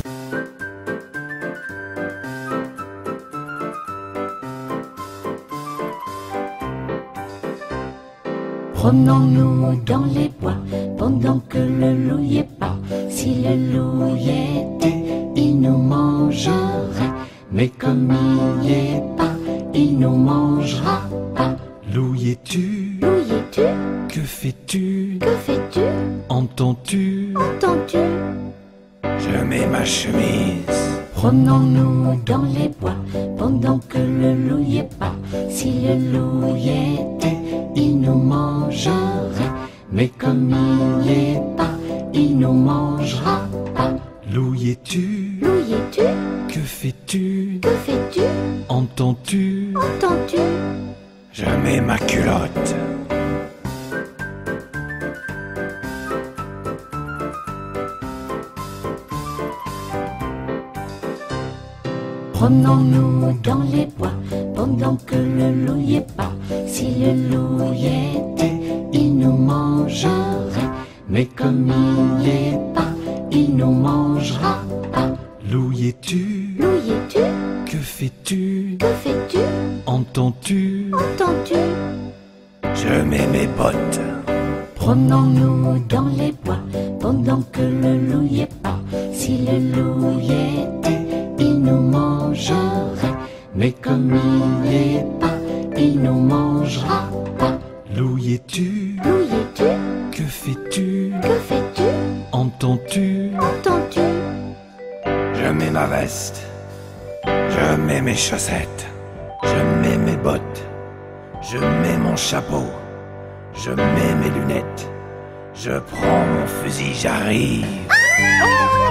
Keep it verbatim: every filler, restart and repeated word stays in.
Promenons-nous dans les bois pendant que le loup y est pas. Si le loup y était, il nous mangerait. Mais comme il y est pas, il nous mangera pas. Loup y es-tu? Loup y es-tu? Que fais-tu? Que fais-tu? Entends-tu? Entends-tu? Je mets ma chemise. Promenons-nous dans les bois pendant que le loup y est pas. Si le loup y était, il nous mangerait. Mais comme il y est pas, il nous mangera pas. Loup y es-tu? Loup y es-tu? Que fais-tu? Que fais-tu? Entends-tu? Entends-tu? Je mets ma culotte. Promenons-nous dans les bois pendant que le loup y est pas. Si le loup y était, il nous mangerait. Mais comme il y est pas, il nous mangera pas. Loup y es-tu? Loup y es-tu? Que fais-tu? Que fais-tu? Entends-tu? Entends-tu? Je mets mes bottes. Promenons-nous dans les bois pendant que le loup y est pas. Si le loup y était, il nous mangerait. Mais comme il y est pas, il nous mangera pas. Loup y es-tu? Loup y es-tu? Que fais-tu? Que fais-tu? Entends-tu? Entends-tu? Je mets ma veste. Je mets mes chaussettes. Je mets mes bottes. Je mets mon chapeau. Je mets mes lunettes. Je prends mon fusil, j'arrive.